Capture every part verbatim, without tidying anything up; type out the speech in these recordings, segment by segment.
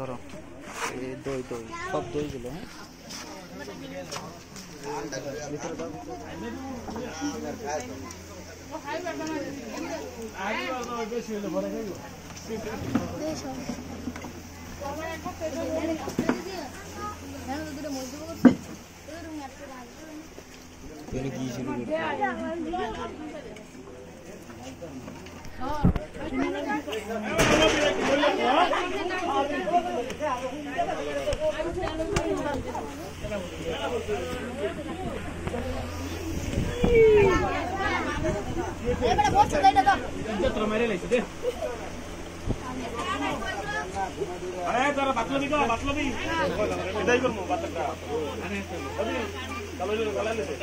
ধরো এই দই দই সব দইগুলো হ্যাঁ अरे जरा बातलो भी बातलो भी इधर ही करो बात का अभी चलो जो गला ले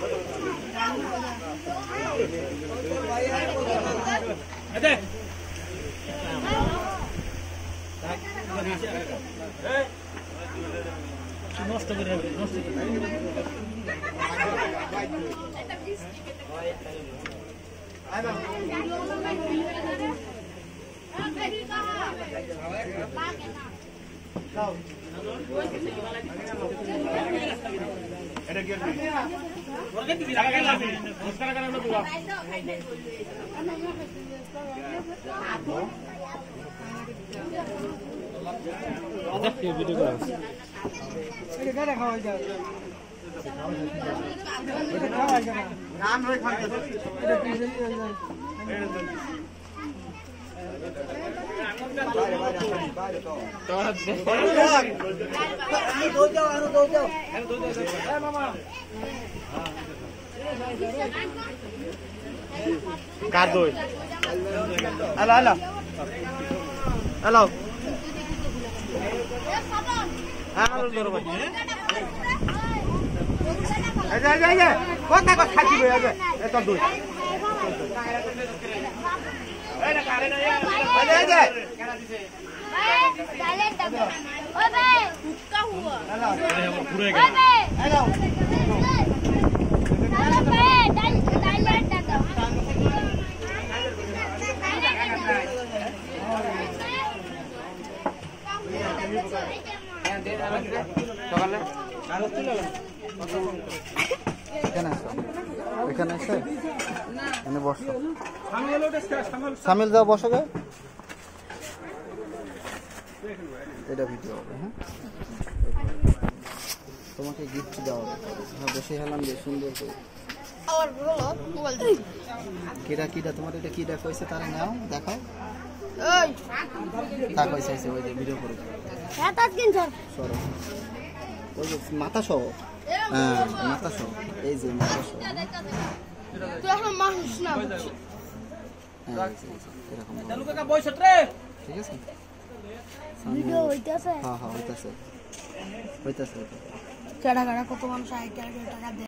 अरे नष्ट করে নষ্ট এটা কি করবি ওকে তুই জায়গা লাগবে নমস্কার করা না বুয়া আচ্ছা কি ভিডিও করা এটা কারা খাওয়া যায় এটা খাওয়া যায় রান হয়ে খাওয়া যায় এটা পিছে নিয়ে যায় বাইরে বাইরে বাইরে তো আমি দো যাও আনো দো যাও আনো দো যাও এ মামা কার দই হ্যালো হ্যালো হ্যালো হ্যালো ধরো ভাই এই যা যা যা কথা কথা খাচ্ছি ভাই এই এত দই এই না কারে না এই যা কেন দিছে ডালে দাও ওই ভাই ফুটকা হুয়া হ্যালো পুরো গেল হ্যালো হ্যালো ভাই ডাল ডালে দাও সকালে কাগজ তুলে এখানে আসো এখানে এসে এখানে বসো সামিল যাও বসো গে এটা ভিডিও হবে হ্যাঁ তোমাকে গিফট দেওয়া হবে হ্যাঁ বসে হেলাম যে সুন্দর করে কিরা কিরা তোমার এটা কিরা কইছে তারা নাও দেখাও ওই তা কইছে আইছে ওই যে ভিডিও করে হ্যাঁ তাজ কিন স্যার সরো ওই যে মাথা সহ হ্যাঁ মাথা সহ এই যে মাথা সহ তুই এখন মানুষ না বুঝছিস এরকম চালু কাকা বয়স রে ঠিক আছে ভিডিও হইতাছে হ্যাঁ হ্যাঁ হইতাছে হইতাছে কেডা কেডা কত মানুষ আই টাকা